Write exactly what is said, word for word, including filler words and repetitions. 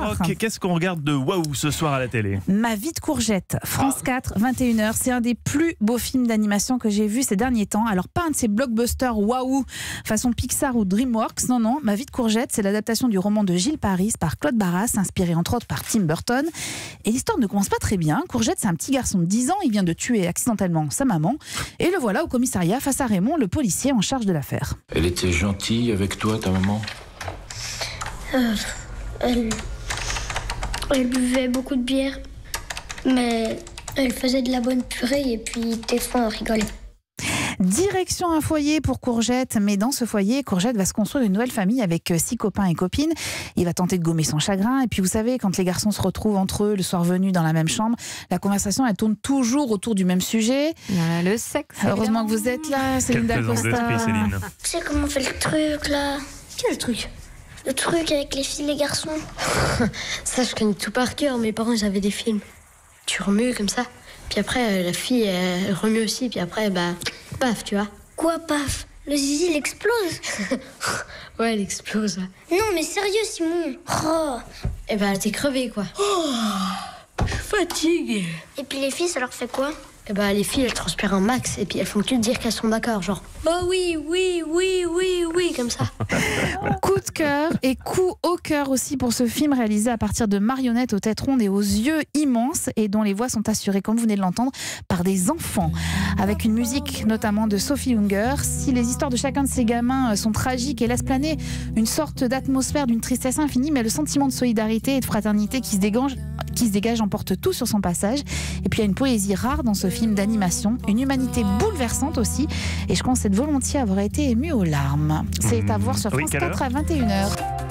Maroc, qu'est-ce qu'on regarde de waouh ce soir à la télé? Ma vie de courgette, France quatre, vingt et une heures. C'est un des plus beaux films d'animation que j'ai vu ces derniers temps. Alors pas un de ces blockbusters waouh façon Pixar ou DreamWorks, non non, Ma vie de courgette, c'est l'adaptation du roman de Gilles Paris par Claude Barras, inspiré entre autres par Tim Burton. Et l'histoire ne commence pas très bien. Courgette, c'est un petit garçon de dix ans, il vient de tuer accidentellement sa maman. Et le voilà au commissariat face à Raymond, le policier en charge de l'affaire. Elle était gentille avec toi, ta maman? euh, elle... elle buvait beaucoup de bière, mais elle faisait de la bonne purée et puis des fois on rigolait. Direction un foyer pour Courgette, mais dans ce foyer, Courgette va se construire une nouvelle famille avec six copains et copines. Il va tenter de gommer son chagrin. Et puis vous savez, quand les garçons se retrouvent entre eux le soir venu dans la même chambre, la conversation elle tourne toujours autour du même sujet. Voilà, le sexe. Heureusement que vous êtes là, Céline Quelle présence Dacosta. d'esprit, Céline. Tu sais comment on fait le truc là? Quel truc? Le truc avec les filles et les garçons. Ça, je connais tout par cœur. Mes parents, ils avaient des films. Tu remues comme ça. Puis après, la fille, elle remue aussi. Puis après, bah, paf, tu vois. Quoi, paf? Le zizi, il explose? Ouais, elle explose. Non, mais sérieux, Simon. Oh. Et bah, t'es crevée, quoi. Oh, je suis fatiguée. Et puis les filles, ça leur fait quoi? Et bah, les filles, elles transpirent un max. Et puis, elles font que dire qu'elles sont d'accord. Genre, oh oui, oui, oui, oui, oui, comme ça. Coup de cœur et coup au cœur aussi pour ce film réalisé à partir de marionnettes aux têtes rondes et aux yeux immenses et dont les voix sont assurées, comme vous venez de l'entendre, par des enfants. Avec une musique notamment de Sophie Hunger. Si les histoires de chacun de ces gamins sont tragiques et laissent planer une sorte d'atmosphère d'une tristesse infinie, mais le sentiment de solidarité et de fraternité qui se dégage, qui se dégage emporte tout sur son passage. Et puis il y a une poésie rare dans ce film d'animation, une humanité bouleversante aussi. Et je concède volontiers avoir été émue aux larmes. C'est à voir sur Oui, France quatre à vingt et une heures.